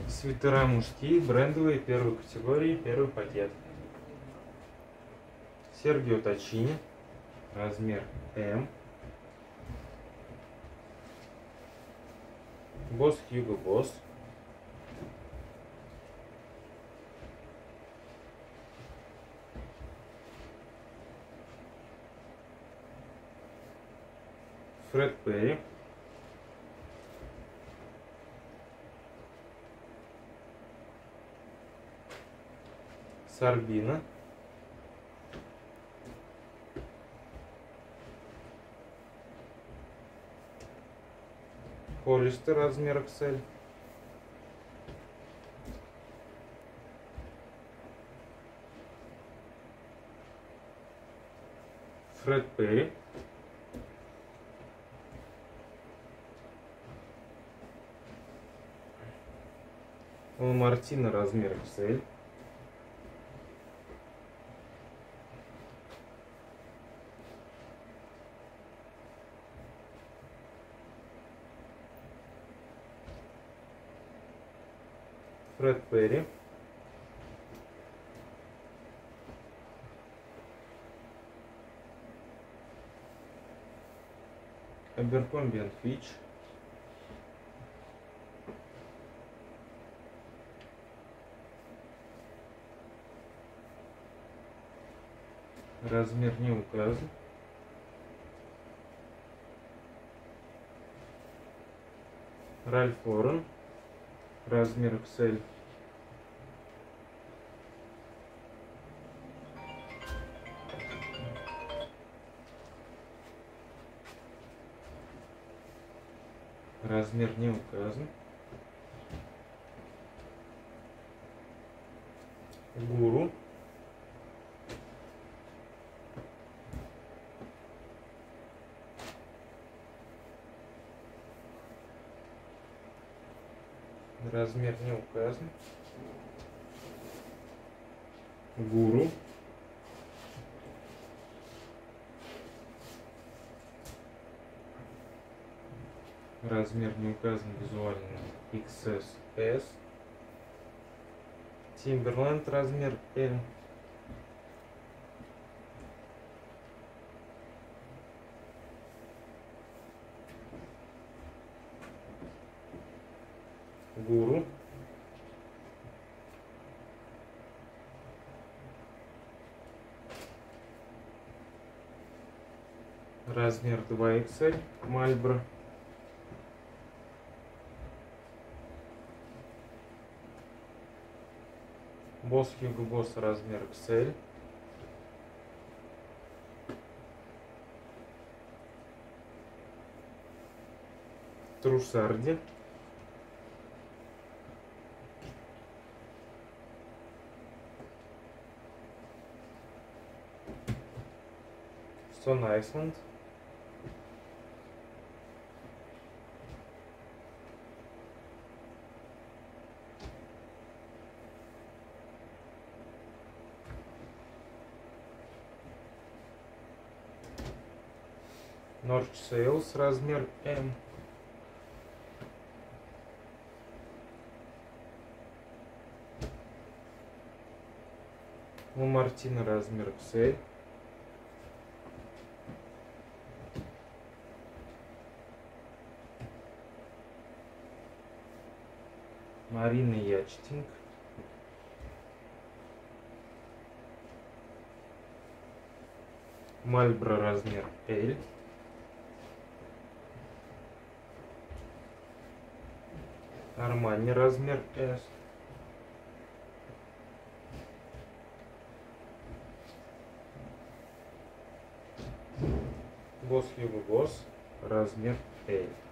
Свитера мужские, брендовые, первой категории, первый пакет. Сергио Тачини, размер М. Босс Hugo Boss. Фред Перри. Сарбина. Холлистер, размер XL. Фред Перри. Мартина, размер XL. Фред Перри. Abercrombie & Fitch. Размер не указан. Ральф Лорен, размер XL. Размер не указан. Гуру. Размер не указан. Гуру. Размер не указан, визуально XS. Timberland, размер L. Гуру. Размер 2XL. Мальбро. Босс Hugo Boss, размер XL. Трусарди. Stone Island. North Sales, размер М. У Мартина, размер XL. Марина Ячтинг. Мальбро, размер L. Армани, размер S. Босс Hugo Boss, размер L.